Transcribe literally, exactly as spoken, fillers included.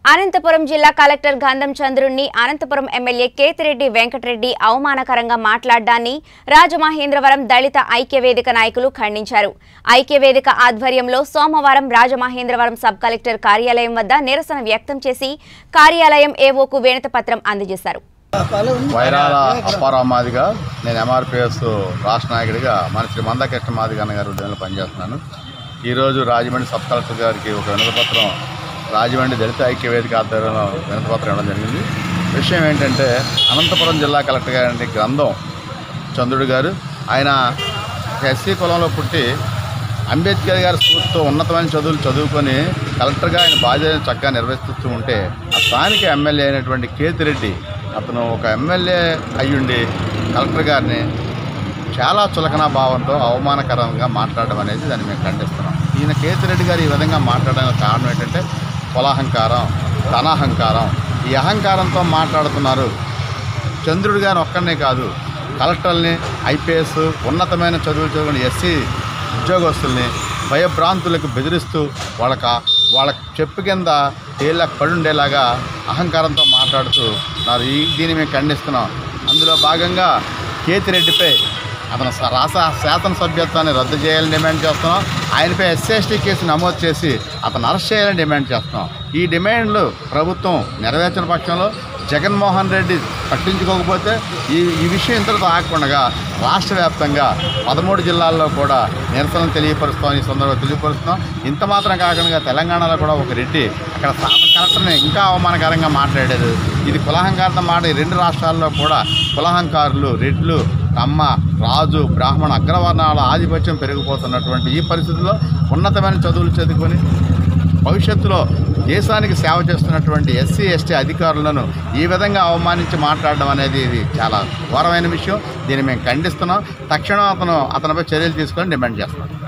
అనంతపురం జిల్లా కలెక్టర్ గంధం చంద్రుణ్ణి అనంతపురం ఎమ్మెల్యే కేతిరెడ్డి వెంకటరెడ్డి అవమానకరంగా మాట్లాడడాన్ని రాజమహేంద్రవరం దళిత ఐక్యవేదిక నాయకులు ఖండించారు. ఐక్యవేదిక ఆధ్వర్యంలో సోమవారం రాజమహేంద్రవరం సబ్ కలెక్టర్ కార్యాలయం వద్ద నిరసన వ్యక్తం చేసి కార్యాలయం ఏవోకు వినతిపత్రం అందజేశారు. వైరాల అప్పారామాదిగా నేను ఎంఆర్పిఎస్ రాష్ట్ర నాయకుడిగా మన శ్రీ మందకృష్ణ మాదిగ గారి ఉద్యోగంలో పనిచేస్తున్నాను. ఈరోజు రాజమండ్రి సబ్ కలెక్టర్ గారికి ఒక వినతిపత్రం రాజమండ్రి దళిత ఐక్యవేదిక ఆధ్వర్యంలో వినతిపత్రం ఇవ్వడం జరిగింది. విషయం ఏంటంటే అనంతపురం జిల్లా కలెక్టర్ గారి గంధం చంద్రుడు గారు ఆయన ఎస్సీ కులంలో పుట్టి అంబేద్కర్ గారి స్ఫూర్తితో ఉన్నతమైన చదువులు చదువుకొని కలెక్టర్గా ఆయన బాధ్యతను చక్కగా నిర్వహిస్తూ ఉంటే ఆ స్థానిక ఎమ్మెల్యే అయినటువంటి కేతిరెడ్డి అతను ఒక ఎమ్మెల్యే అయ్యుండి కలెక్టర్ గారిని చాలా చులకన భావంతో అవమానకరంగా మాట్లాడడం అనేది దాన్ని మేము ఖండిస్తున్నాం. ఈయన కేతిరెడ్డి గారు ఈ విధంగా మాట్లాడడానికి కారణం ఏంటంటే కులాహంకారం, ధనాహంకారం. ఈ అహంకారంతో మాట్లాడుతున్నారు. చంద్రుడు గారు ఒక్కడనే కాదు, కలెక్టర్ని, ఐపీఎస్, ఉన్నతమైన చదువులు చదువుకుని ఎస్సీ ఉద్యోగస్తుల్ని భయభ్రాంతులకు బెదిరిస్తూ వాళ్ళక వాళ్ళ చెప్పు కింద తేళ్ళకు పడుండేలాగా అహంకారంతో మాట్లాడుతూ మరి ఈ దీన్ని మేము ఖండిస్తున్నాం. అందులో భాగంగా కేతిరెడ్డిపై అతను రాష్ట్ర శాసనసభ్యత్వాన్ని రద్దు చేయాలని డిమాండ్ చేస్తున్నాం. ఆయనపై ఎస్సీ ఎస్టీ కేసు నమోదు చేసి అతను అరెస్ట్ చేయాలని డిమాండ్ చేస్తున్నాం. ఈ డిమాండ్లు ప్రభుత్వం నెరవేర్చిన పక్షంలో జగన్మోహన్ రెడ్డి పట్టించుకోకపోతే ఈ ఈ విషయం ఇంతటితో ఆగకుండా రాష్ట్ర వ్యాప్తంగా పదమూడు జిల్లాల్లో కూడా నిరసన తెలియపరుస్తాం. ఈ సందర్భంగా తెలియపరుస్తున్నాం. ఇంత మాత్రం కాకుండా తెలంగాణలో కూడా ఒక రెడ్డి అక్కడ కలెక్టర్ని ఇంకా అవమానకరంగా మాట్లాడారు. ఇది కులహంకారంతో మాట. ఈ రెండు రాష్ట్రాల్లో కూడా కులహంకారులు, రెడ్లు, కమ్మ, రాజు, బ్రాహ్మణ అగ్రవర్ణాల ఆధిపత్యం పెరిగిపోతున్నటువంటి ఈ పరిస్థితుల్లో ఉన్నతమైన చదువులు చదువుకొని భవిష్యత్తులో దేశానికి సేవ చేస్తున్నటువంటి ఎస్సీ ఎస్టీ అధికారులను ఈ విధంగా అవమానించి మాట్లాడడం అనేది ఇది చాలా ఘోరమైన విషయం. దీన్ని మేము ఖండిస్తున్నాం. తక్షణం అతను అతనిపై చర్యలు తీసుకొని డిమాండ్ చేస్తున్నాం.